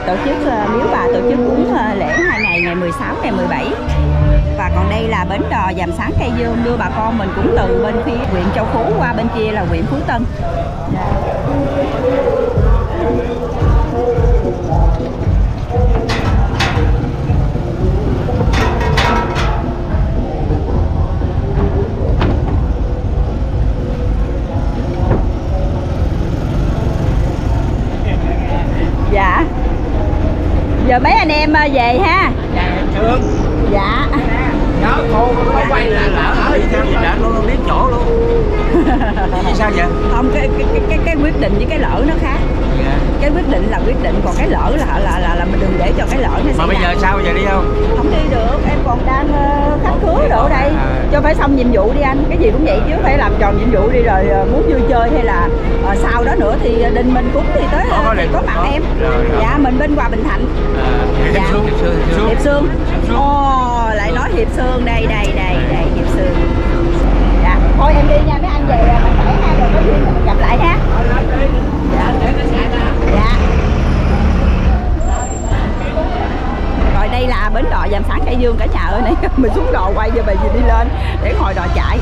tổ chức Miếu Bà tổ chức cúng lễ 2 ngày, ngày 16, ngày 17. Và còn đây là bến đò Dàm Sáng Cây Dương, đưa bà con mình cũng từ bên phía huyện Châu Phú qua bên kia là huyện Phú Tân. Dạ. Giờ mấy anh em về ha. Sương. Dạ. Đó, cô có quay lại lỡ ở sao vậy? Đã luôn biết chỗ luôn. Vì sao vậy? Không, cái quyết định với cái lỡ nó khác. Dạ. Cái quyết định là quyết định, còn cái lỡ là mình đừng để cho cái lỡ nó xảy ra. Mà bây giờ sao giờ đi không? Không đi được, em còn đang khách khứa đồ đây. Cho phải xong nhiệm vụ đi anh, cái gì cũng vậy chứ, phải làm tròn nhiệm vụ đi rồi muốn vui chơi hay là sau đó nữa thì Đình mình cũng thì tới thì có mặt em. Rồi. Dạ, mình bên Hòa Bình Thạnh. Dạ. Hiệp Sương. Ồ, lại nói Hiệp Sương đây Hiệp Sương. Dạ, thôi em đi nha, mấy anh về mình khỏe ha, rồi có duyên mình gặp lại ha. Dạ. Dạ. Rồi đây là bến đò Dàm Sáng Cây Dương cả nhà ơi, này mình xuống đò quay cho mình đi lên để hồi đò chạy.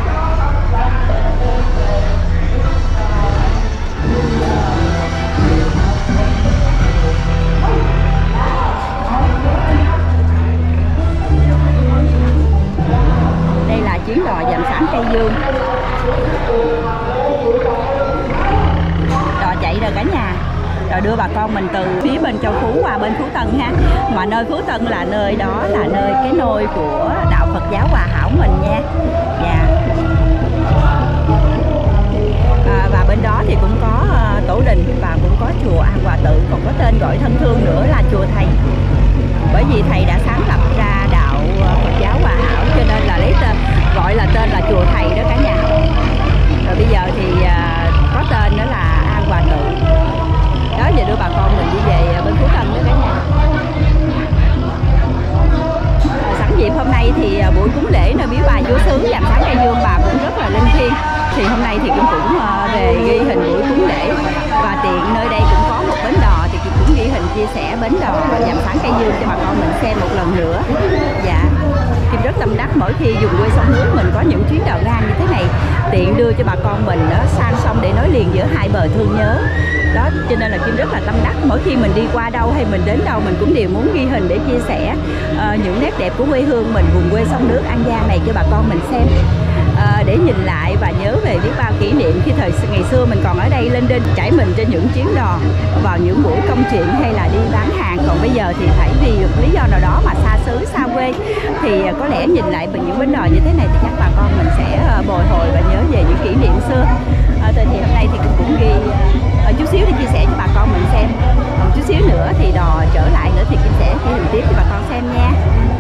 Đây là chuyến đò Dàm Sáng Cây Dương. Đò chạy rồi cả nhà. Rồi đưa bà con mình từ phía bên Châu Phú qua bên Phú Tân ha. Mà nơi Phú Tân là nơi đó là nơi cái nôi của đạo Phật giáo Hòa Hảo mình nha. Dạ. Và bên đó thì cũng có tổ đình và cũng có chùa An Hòa Tự, còn có tên gọi thân thương nữa là chùa Thầy. Bởi vì thầy đã sáng lập ra đạo Phật giáo Hòa Hảo cho nên là lấy tên, gọi là tên là chùa Thầy đó cả nhà. Rồi bây giờ thì có tên đó là An Hòa Tự. Đó, giờ đưa bà con mình đi về bên Phú Tân đó cả nhà. Sẵn dịp hôm nay thì buổi cúng lễ nơi Miếu Bà Chúa Xứ Dàm Sáng Cây Dương bà cũng rất là linh thiêng. Thì hôm nay thì cũng về ghi hình buổi cúng lễ. Và tiện nơi đây cũng có một bến đò thì cũng ghi hình chia sẻ bến đò Dàm Sáng Cây Dương cho bà con mình xem một lần nữa. Dạ. Kim rất tâm đắc mỗi khi dùng quê sông nước mình có những chuyến đò ngang như thế này, tiện đưa cho bà con mình đó sang sông để nối liền giữa hai bờ thương nhớ. Đó, cho nên là Kim rất là tâm đắc, mỗi khi mình đi qua đâu hay mình đến đâu mình cũng đều muốn ghi hình để chia sẻ những nét đẹp của quê hương mình, vùng quê sông nước An Giang này cho bà con mình xem, để nhìn lại và nhớ về biết bao kỷ niệm khi ngày xưa mình còn ở đây lên đên trải mình trên những chuyến đò vào những buổi công chuyện hay là đi bán hàng. Còn bây giờ thì phải vì một lý do nào đó mà xa xứ xa quê thì có lẽ nhìn lại bằng những bến đò như thế này thì chắc bà con mình sẽ bồi hồi và nhớ về những kỷ niệm xưa. Thì hôm nay thì cũng ghi chút xíu để chia sẻ cho bà con mình xem, còn chút xíu nữa thì đò trở lại nữa thì Kim sẽ ghi hình tiếp cho bà con xem nha.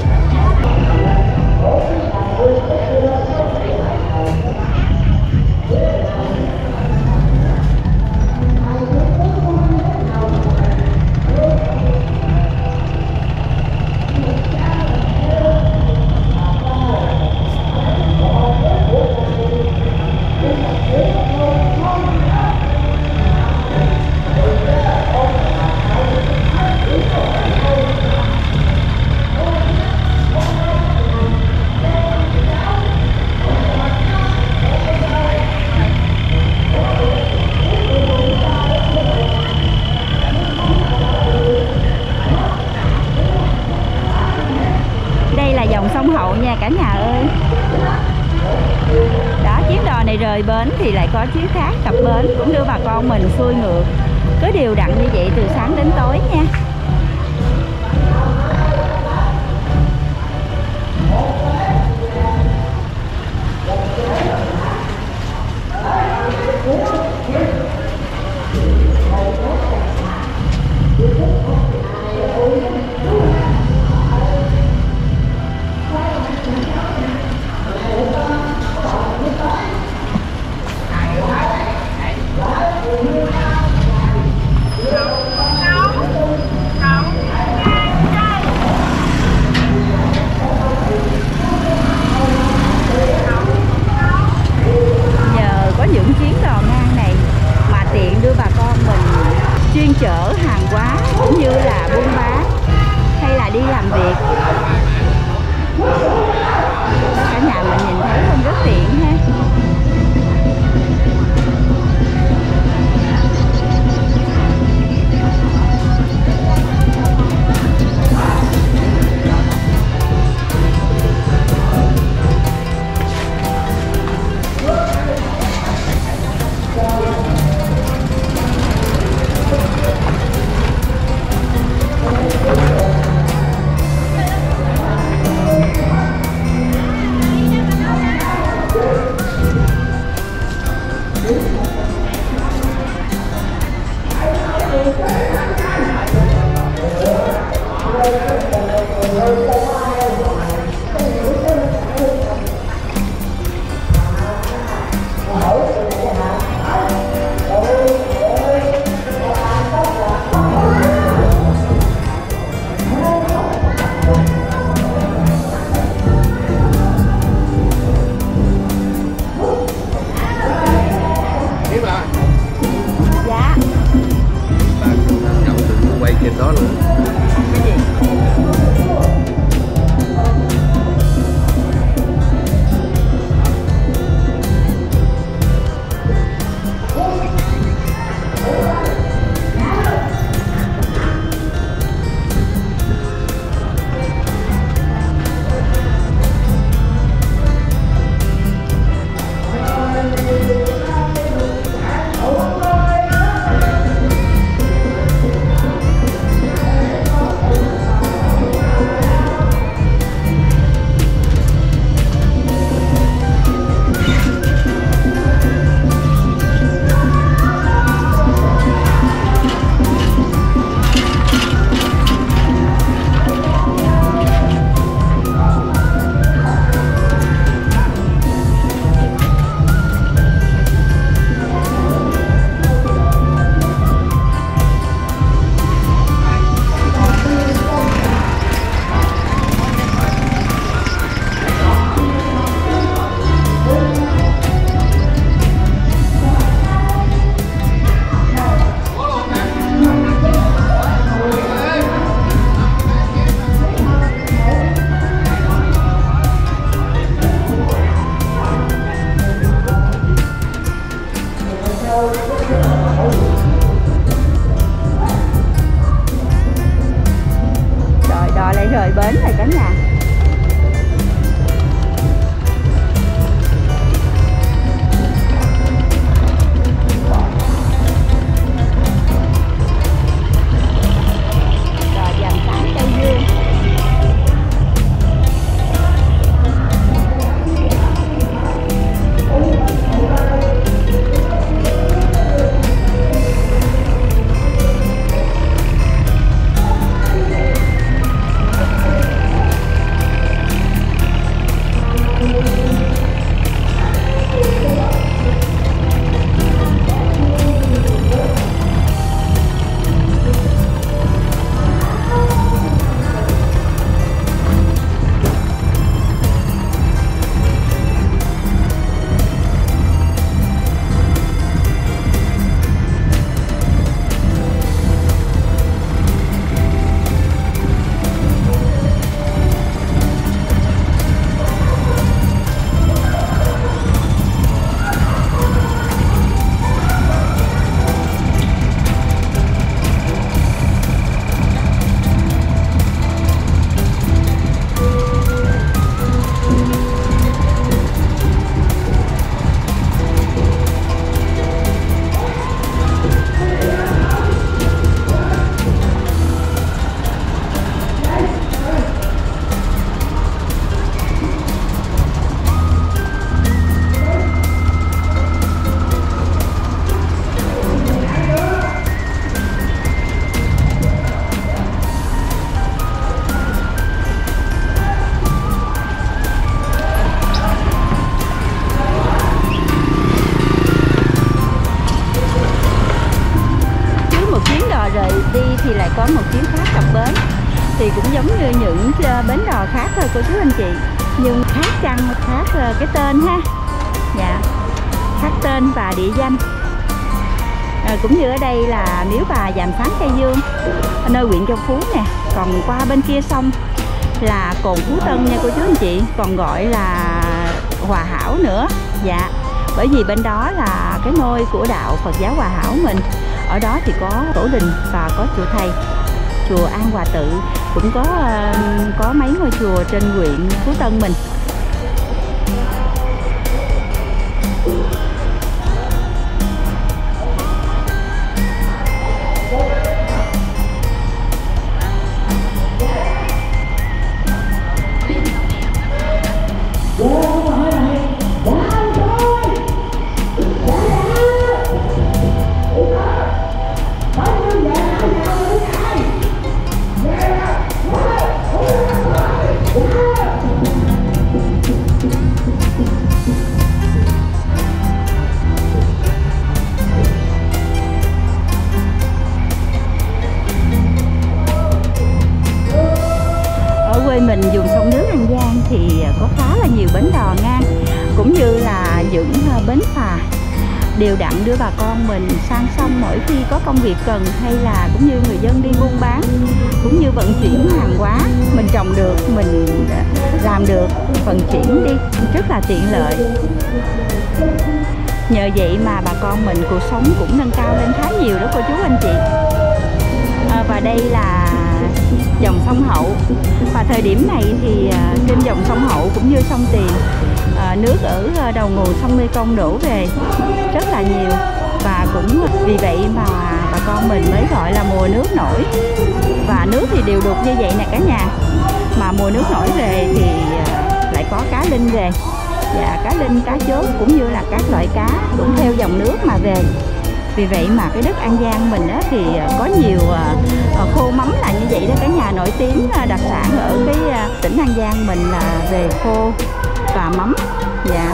Cả nhà ơi. Đó, chuyến đò này rời bến thì lại có chuyến khác cập bến cũng đưa bà con mình xuôi ngược, cứ đều đặn như vậy từ sáng đến tối nha. cả nhà. Thì lại có một chuyến khác cập bến, thì cũng giống như những bến đò khác thôi cô chú anh chị, nhưng khác chăng khác cái tên ha. Dạ, khác tên và địa danh. Cũng như ở đây là miếu bà Dàm Sáng Cây Dương, nơi huyện Châu Phú nè. Còn qua bên kia sông là cồn Phú Tân nha cô chú anh chị, còn gọi là Hòa Hảo nữa. Dạ, bởi vì bên đó là cái ngôi của đạo Phật giáo Hòa Hảo mình. Ở đó thì có tổ đình và có chùa thầy, chùa An Hòa Tự, cũng có mấy ngôi chùa trên huyện Phú Tân mình. Quê mình vùng sông nước An Giang thì có khá là nhiều bến đò ngang, cũng như là những bến phà đều đặn đưa bà con mình sang sông mỗi khi có công việc cần, hay là cũng như người dân đi buôn bán, cũng như vận chuyển hàng hóa mình trồng được, mình làm được, vận chuyển đi rất là tiện lợi. Nhờ vậy mà bà con mình cuộc sống cũng nâng cao lên khá nhiều đó cô chú anh chị. Và đây là dòng sông Hậu, và thời điểm này thì trên dòng sông Hậu cũng như sông Tiền, nước ở đầu nguồn sông Mekong đổ về rất là nhiều, và cũng vì vậy mà bà con mình mới gọi là mùa nước nổi. Và nước thì đều đục như vậy nè cả nhà, mà mùa nước nổi về thì lại có cá linh về, và cá linh, cá chốt cũng như là các loại cá cũng theo dòng nước mà về. Vì vậy mà cái đất An Giang mình á, thì có nhiều khô mắm là như vậy đó cả nhà. Nổi tiếng đặc sản ở cái tỉnh An Giang mình là về khô và mắm. Dạ.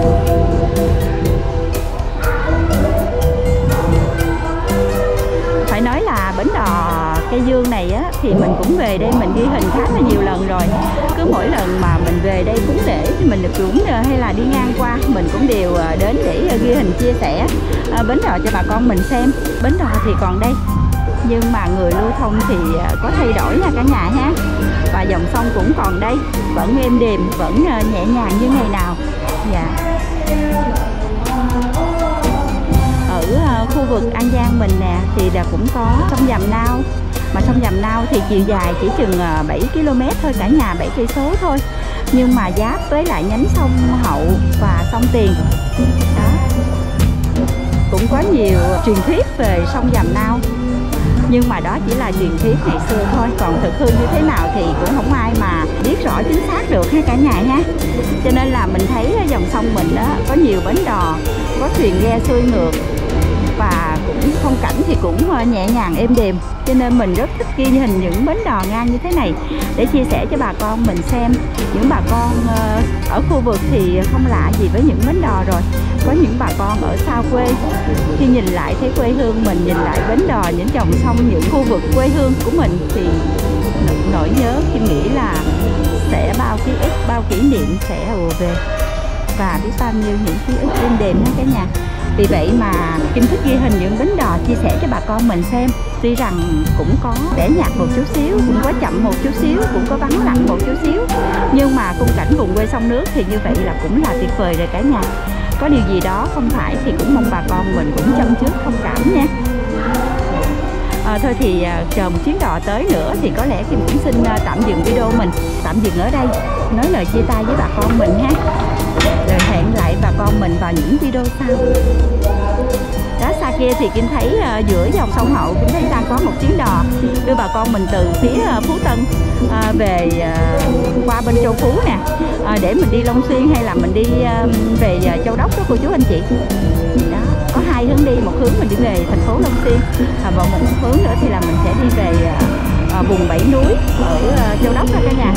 Phải nói là bến đò Cây Dương này á, thì mình cũng về đây mình ghi hình khá là nhiều lần rồi. Cứ mỗi lần mà mình về đây cúng lễ thì mình cũng hay là đi ngang qua, mình cũng đều đến để ghi hình chia sẻ bến đò cho bà con mình xem. Bến đò thì còn đây, nhưng mà người lưu thông thì có thay đổi nha cả nhà ha. Và dòng sông cũng còn đây, vẫn êm đềm, vẫn nhẹ nhàng như ngày nào. Dạ. Ở khu vực An Giang mình nè thì là cũng có sông Dầm Nao, Mà sông Vàm Nao thì chiều dài chỉ chừng 7 km thôi cả nhà, 7 cây số thôi. Nhưng mà giáp với lại nhánh sông Hậu và sông Tiền. Đó. Cũng có nhiều truyền thuyết về sông Vàm Nao. Nhưng mà đó chỉ là truyền thuyết ngày xưa thôi. Còn thực hư như thế nào thì cũng không ai mà biết rõ chính xác được ha cả nhà nha. Cho nên là mình thấy dòng sông mình đó, có nhiều bến đò, có thuyền ghe xuôi ngược. Và cũng phong cảnh thì cũng nhẹ nhàng êm đềm. Cho nên mình rất thích ghi hình những bến đò ngang như thế này để chia sẻ cho bà con mình xem. Những bà con ở khu vực thì không lạ gì với những bến đò rồi. Có những bà con ở xa quê, khi nhìn lại thấy quê hương mình, nhìn lại bến đò, những dòng sông, những khu vực quê hương của mình thì nỗi nhớ, khi nghĩ là sẽ bao ký ức, bao kỷ niệm sẽ ùa về. Và biết bao nhiêu những ký ức êm đềm đó cả nhà. Vì vậy mà Kim thích ghi hình những bến đò chia sẻ cho bà con mình xem. Tuy rằng cũng có tẻ nhạt một chút xíu, cũng có chậm một chút xíu, cũng có vắng lặng một chút xíu, nhưng mà khung cảnh vùng quê sông nước thì như vậy là cũng là tuyệt vời rồi cả nhà. Có điều gì đó không phải thì cũng mong bà con mình cũng chân trước thông cảm nha. Thôi thì chờ một chuyến đò tới nữa thì có lẽ Kim cũng xin tạm dừng video mình, tạm dừng ở đây, nói lời chia tay với bà con mình ha. Rồi hẹn lại bà con mình vào những video sau. Đó, xa kia thì Kim thấy giữa dòng sông Hậu, Kim thấy đang có một chuyến đò đưa bà con mình từ phía Phú Tân về qua bên Châu Phú nè, để mình đi Long Xuyên hay là mình đi về Châu Đốc đó cô chú anh chị. Đó, có hai hướng đi, một hướng mình đi về thành phố Long Xuyên và một hướng nữa thì là mình sẽ đi về vùng Bảy Núi ở Châu Đốc đó cả nhà.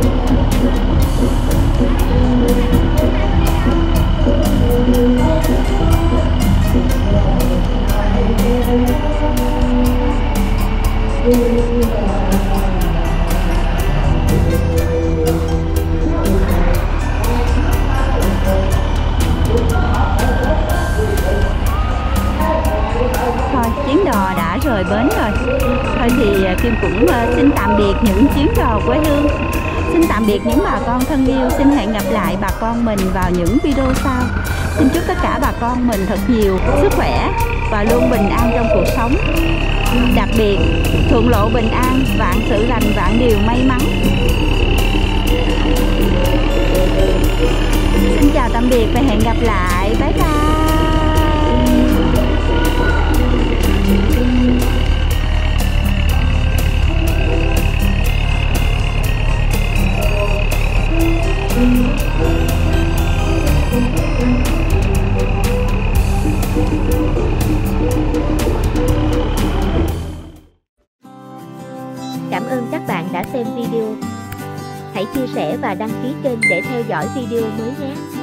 Thôi chuyến đò đã rời bến rồi. Thôi thì Kim cũng xin tạm biệt những chuyến đò quê hương. Xin tạm biệt những bà con thân yêu. Xin hẹn gặp lại bà con mình vào những video sau. Xin chúc tất cả bà con mình thật nhiều sức khỏe và luôn bình an trong cuộc sống. Đặc biệt thuận lộ bình an, vạn sự lành, vạn điều may mắn. Xin chào tạm biệt và hẹn gặp lại. Bye bye. Cảm ơn các bạn đã xem video. Hãy chia sẻ và đăng ký kênh để theo dõi video mới nhé.